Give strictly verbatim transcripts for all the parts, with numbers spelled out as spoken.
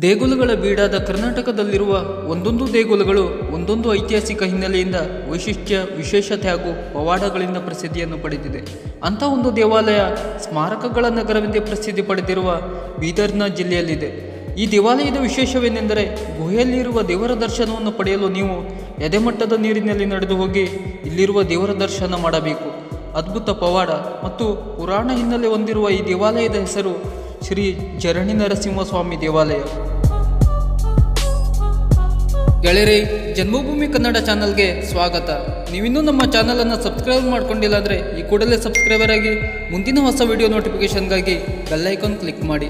ದೇಗುಲಗಳ ಬೀಡಾದ ಕರ್ನಾಟಕದಲ್ಲಿರುವ ಒಂದೊಂದು ದೇಗುಲಗಳು ಒಂದೊಂದು ಐತಿಹಾಸಿಕ ಹಿನ್ನೆಲೆಯಿಂದ ವೈಶಿಷ್ಟ್ಯ, ವಿಶೇಷತೆ ಹಾಗೂ ಪವಾಡಗಳಿಂದ ಪ್ರಸಿದ್ಧಿಯನ್ನು ಪಡೆದಿದೆ. ಅಂಥ ಒಂದು ದೇವಾಲಯ ಸ್ಮಾರಕಗಳ ನಗರವೆಂದೇ ಪ್ರಸಿದ್ಧಿ ಪಡೆದಿರುವ ಬೀದರ್ನ ಜಿಲ್ಲೆಯಲ್ಲಿದೆ. ಈ ದೇವಾಲಯದ ವಿಶೇಷವೇನೆಂದರೆ, ಗುಹೆಯಲ್ಲಿರುವ ದೇವರ ದರ್ಶನವನ್ನು ಪಡೆಯಲು ನೀವು ಎದೆಮಟ್ಟದ ನೀರಿನಲ್ಲಿ ನಡೆದು ಹೋಗಿ ಇಲ್ಲಿರುವ ದೇವರ ದರ್ಶನ ಮಾಡಬೇಕು. ಅದ್ಭುತ ಪವಾಡ ಮತ್ತು ಪುರಾಣ ಹಿನ್ನೆಲೆ ಹೊಂದಿರುವ ಈ ದೇವಾಲಯದ ಹೆಸರು ಶ್ರೀ ಜರ್ನಿ ನರಸಿಂಹಸ್ವಾಮಿ ದೇವಾಲಯ. ಗೆಳೆಯರೇ, ಜನ್ಮಭೂಮಿ ಕನ್ನಡ ಚಾನಲ್ಗೆ ಸ್ವಾಗತ. ನೀವಿನ್ನೂ ನಮ್ಮ ಚಾನಲನ್ನು ಸಬ್ಸ್ಕ್ರೈಬ್ ಮಾಡ್ಕೊಂಡಿಲ್ಲ ಅಂದರೆ ಈ ಕೂಡಲೇ ಸಬ್ಸ್ಕ್ರೈಬರ್ ಆಗಿ ಮುಂದಿನ ಹೊಸ ವಿಡಿಯೋ ನೋಟಿಫಿಕೇಷನ್ಗಾಗಿ ಬೆಲ್ ಐಕಾನ್ ಕ್ಲಿಕ್ ಮಾಡಿ.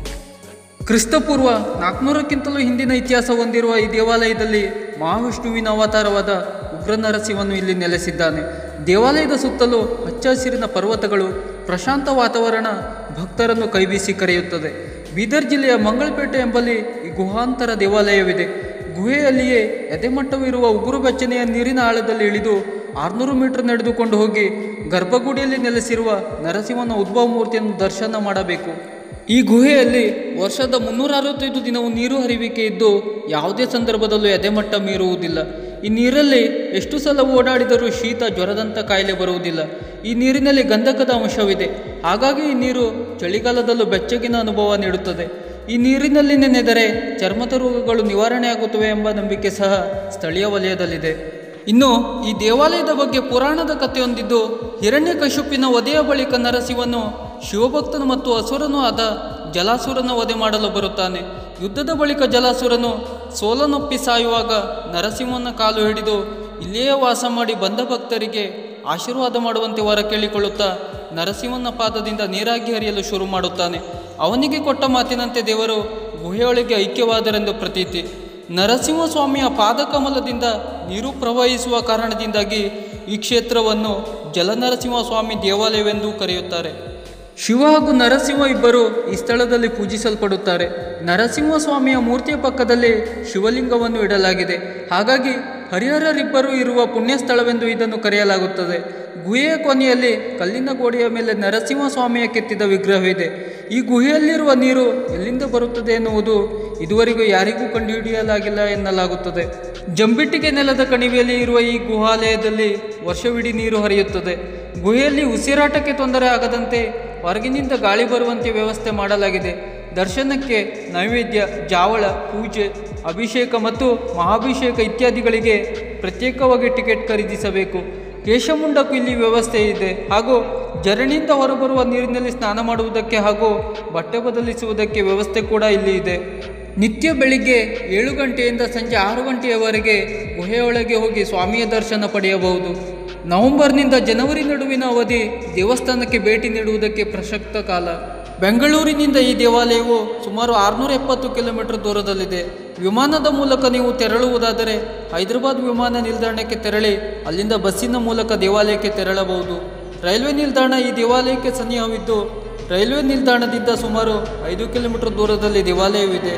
ಕ್ರಿಸ್ತಪೂರ್ವ ನಾಲ್ಕುನೂರಕ್ಕಿಂತಲೂ ಹಿಂದಿನ ಇತಿಹಾಸ ಹೊಂದಿರುವ ಈ ದೇವಾಲಯದಲ್ಲಿ ಮಹಾವಿಷ್ಣುವಿನ ಅವತಾರವಾದ ಉಗ್ರ ನರಸಿಂಹನು ಇಲ್ಲಿ ನೆಲೆಸಿದ್ದಾನೆ. ದೇವಾಲಯದ ಸುತ್ತಲೂ ಹಚ್ಚ ಹಸಿರಿನ ಪರ್ವತಗಳು, ಪ್ರಶಾಂತ ವಾತಾವರಣ ಭಕ್ತರನ್ನು ಕೈಬೀಸಿ ಕರೆಯುತ್ತದೆ. ಬೀದರ್ ಜಿಲ್ಲೆಯ ಮಂಗಳಪೇಟೆ ಎಂಬಲ್ಲಿ ಈ ಗುಹಾಂತರ ದೇವಾಲಯವಿದೆ. ಗುಹೆಯಲ್ಲಿಯೇ ಎದೆಮಟ್ಟವಿರುವ ಉಗುರು ಬೆಚ್ಚನೆಯ ನೀರಿನ ಆಳದಲ್ಲಿ ಇಳಿದು ಆರುನೂರು ಮೀಟರ್ ನಡೆದುಕೊಂಡು ಹೋಗಿ ಗರ್ಭಗುಡಿಯಲ್ಲಿ ನೆಲೆಸಿರುವ ನರಸಿಂಹನ ಉದ್ಭವ ಮೂರ್ತಿಯನ್ನು ದರ್ಶನ ಮಾಡಬೇಕು. ಈ ಗುಹೆಯಲ್ಲಿ ವರ್ಷದ ಮುನ್ನೂರ ಅರವತ್ತೈದು ದಿನವೂ ನೀರು ಹರಿವಿಕೆ ಇದ್ದು ಯಾವುದೇ ಸಂದರ್ಭದಲ್ಲೂ ಎದೆಮಟ್ಟ ಮೀರುವುದಿಲ್ಲ. ಈ ನೀರಲ್ಲಿ ಎಷ್ಟು ಸಲ ಓಡಾಡಿದರೂ ಶೀತ, ಜ್ವರದಂಥ ಕಾಯಿಲೆ ಬರುವುದಿಲ್ಲ. ಈ ನೀರಿನಲ್ಲಿ ಗಂಧಕದ ಅಂಶವಿದೆ. ಹಾಗಾಗಿ ಈ ನೀರು ಚಳಿಗಾಲದಲ್ಲೂ ಬೆಚ್ಚಗಿನ ಅನುಭವ ನೀಡುತ್ತದೆ. ಈ ನೀರಿನಲ್ಲಿ ನೆನೆದರೆ ಚರ್ಮದ ರೋಗಗಳು ನಿವಾರಣೆಯಾಗುತ್ತವೆ ಎಂಬ ನಂಬಿಕೆ ಸಹ ಸ್ಥಳೀಯ ವಲಯದಲ್ಲಿದೆ. ಇನ್ನು ಈ ದೇವಾಲಯದ ಬಗ್ಗೆ ಪುರಾಣದ ಕಥೆಯೊಂದಿದ್ದು, ಹಿರಣ್ಯಕಶಿಪುವಿನ ವಧೆಯ ಬಳಿಕ ನರಸಿಂಹನು ಶಿವಭಕ್ತನು ಮತ್ತು ಅಸುರನೂ ಆದ ಜಲಾಸುರನ ವಧೆ ಮಾಡಲು ಬರುತ್ತಾನೆ. ಯುದ್ಧದ ಬಳಿಕ ಜಲಾಸುರನು ಸೋಲನೊಪ್ಪಿ ಸಾಯುವಾಗ ನರಸಿಂಹನ ಕಾಲು ಹಿಡಿದು ಇಲ್ಲಿಯೇ ವಾಸ ಮಾಡಿ ಬಂದ ಭಕ್ತರಿಗೆ ಆಶೀರ್ವಾದ ಮಾಡುವಂತೆ ವರ ಕೇಳಿಕೊಳ್ಳುತ್ತಾ ನರಸಿಂಹನ ಪಾದದಿಂದ ನೀರಾಗಿ ಹರಿಯಲು ಶುರು ಮಾಡುತ್ತಾನೆ. ಅವನಿಗೆ ಕೊಟ್ಟ ಮಾತಿನಂತೆ ದೇವರು ಗುಹೆಯೊಳಗೆ ಐಕ್ಯವಾದರೆಂದು ಪ್ರತೀತಿ. ನರಸಿಂಹಸ್ವಾಮಿಯ ಪಾದಕಮಲದಿಂದ ನೀರು ಪ್ರವಹಿಸುವ ಕಾರಣದಿಂದಾಗಿ ಈ ಕ್ಷೇತ್ರವನ್ನು ಜಲನರಸಿಂಹಸ್ವಾಮಿ ದೇವಾಲಯವೆಂದು ಕರೆಯುತ್ತಾರೆ. ಶಿವ ಹಾಗೂ ನರಸಿಂಹ ಇಬ್ಬರು ಈ ಸ್ಥಳದಲ್ಲಿ ಪೂಜಿಸಲ್ಪಡುತ್ತಾರೆ. ನರಸಿಂಹಸ್ವಾಮಿಯ ಮೂರ್ತಿಯ ಪಕ್ಕದಲ್ಲಿ ಶಿವಲಿಂಗವನ್ನು ಇಡಲಾಗಿದೆ. ಹಾಗಾಗಿ ಹರಿಹರರಿಬ್ಬರು ಇರುವ ಪುಣ್ಯ ಸ್ಥಳವೆಂದು ಇದನ್ನು ಕರೆಯಲಾಗುತ್ತದೆ. ಗುಹೆಯ ಕೊನೆಯಲ್ಲಿ ಕಲ್ಲಿನ ಗೋಡೆಯ ಮೇಲೆ ನರಸಿಂಹಸ್ವಾಮಿಯ ಕೆತ್ತಿದ ವಿಗ್ರಹವಿದೆ. ಈ ಗುಹೆಯಲ್ಲಿರುವ ನೀರು ಎಲ್ಲಿಂದ ಬರುತ್ತದೆ ಎನ್ನುವುದು ಇದುವರೆಗೂ ಯಾರಿಗೂ ಕಂಡುಹಿಡಿಯಲಾಗಿಲ್ಲ ಎನ್ನಲಾಗುತ್ತದೆ. ಜಂಬಿಟ್ಟಿಗೆ ನೆಲದ ಕಣಿವೆಯಲ್ಲಿ ಇರುವ ಈ ಗುಹಾಲಯದಲ್ಲಿ ವರ್ಷವಿಡೀ ನೀರು ಹರಿಯುತ್ತದೆ. ಗುಹೆಯಲ್ಲಿ ಉಸಿರಾಟಕ್ಕೆ ತೊಂದರೆ ಆಗದಂತೆ ಹೊರಗಿನಿಂದ ಗಾಳಿ ಬರುವಂತೆ ವ್ಯವಸ್ಥೆ ಮಾಡಲಾಗಿದೆ. ದರ್ಶನಕ್ಕೆ ನೈವೇದ್ಯ, ಜಾವಳ, ಪೂಜೆ, ಅಭಿಷೇಕ ಮತ್ತು ಮಹಾಭಿಷೇಕ ಇತ್ಯಾದಿಗಳಿಗೆ ಪ್ರತ್ಯೇಕವಾಗಿ ಟಿಕೆಟ್ ಖರೀದಿಸಬೇಕು. ಕೇಶಮುಂಡಕ್ಕೂ ಇಲ್ಲಿ ವ್ಯವಸ್ಥೆ ಇದೆ. ಹಾಗೂ ಜರಣಿಯಿಂದ ಹೊರಬರುವ ನೀರಿನಲ್ಲಿ ಸ್ನಾನ ಮಾಡುವುದಕ್ಕೆ ಹಾಗೂ ಬಟ್ಟೆ ಬದಲಿಸುವುದಕ್ಕೆ ವ್ಯವಸ್ಥೆ ಕೂಡ ಇಲ್ಲಿ ಇದೆ. ನಿತ್ಯ ಬೆಳಿಗ್ಗೆ ಏಳು ಗಂಟೆಯಿಂದ ಸಂಜೆ ಆರು ಗಂಟೆಯವರೆಗೆ ಗುಹೆಯೊಳಗೆ ಹೋಗಿ ಸ್ವಾಮಿಯ ದರ್ಶನ ಪಡೆಯಬಹುದು. ನವೆಂಬರ್ನಿಂದ ಜನವರಿ ನಡುವಿನ ಅವಧಿ ದೇವಸ್ಥಾನಕ್ಕೆ ಭೇಟಿ ನೀಡುವುದಕ್ಕೆ ಪ್ರಸಕ್ತ ಕಾಲ. ಬೆಂಗಳೂರಿನಿಂದ ಈ ದೇವಾಲಯವು ಸುಮಾರು ಆರುನೂರ ಎಪ್ಪತ್ತು ಕಿಲೋಮೀಟರ್ ದೂರದಲ್ಲಿದೆ. ವಿಮಾನದ ಮೂಲಕ ನೀವು ತೆರಳುವುದಾದರೆ ಹೈದರಾಬಾದ್ ವಿಮಾನ ನಿಲ್ದಾಣಕ್ಕೆ ತೆರಳಿ ಅಲ್ಲಿಂದ ಬಸ್ಸಿನ ಮೂಲಕ ದೇವಾಲಯಕ್ಕೆ ತೆರಳಬಹುದು. ರೈಲ್ವೆ ನಿಲ್ದಾಣ ಈ ದೇವಾಲಯಕ್ಕೆ ಸನಿಹವಿದ್ದು ರೈಲ್ವೆ ನಿಲ್ದಾಣದಿಂದ ಸುಮಾರು ಐದು ಕಿಲೋಮೀಟರ್ ದೂರದಲ್ಲಿ ದೇವಾಲಯವಿದೆ.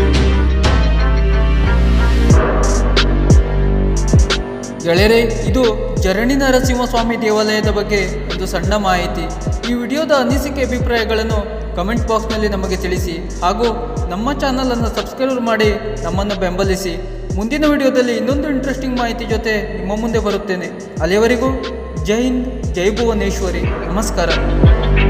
ಗೆಳೆಯರೇ, ಇದು ಜರ್ನಿ ನರಸಿಂಹಸ್ವಾಮಿ ದೇವಾಲಯದ ಬಗ್ಗೆ ಒಂದು ಸಣ್ಣ ಮಾಹಿತಿ. ಈ ವಿಡಿಯೋದ ಅನಿಸಿಕೆ ಅಭಿಪ್ರಾಯಗಳನ್ನು ಕಮೆಂಟ್ ಬಾಕ್ಸ್ನಲ್ಲಿ ನಮಗೆ ತಿಳಿಸಿ. ಹಾಗೂ ನಮ್ಮ ಚಾನಲನ್ನು ಸಬ್ಸ್ಕ್ರೈಬ್ ಮಾಡಿ ನಮ್ಮನ್ನು ಬೆಂಬಲಿಸಿ. ಮುಂದಿನ ವಿಡಿಯೋದಲ್ಲಿ ಇನ್ನೊಂದು ಇಂಟ್ರೆಸ್ಟಿಂಗ್ ಮಾಹಿತಿ ಜೊತೆ ನಿಮ್ಮ ಮುಂದೆ ಬರುತ್ತೇನೆ. ಅಲ್ಲಿಯವರೆಗೂ ಜೈ ಹಿಂದ್, ಜೈ ಭುವನೇಶ್ವರಿ. ನಮಸ್ಕಾರ.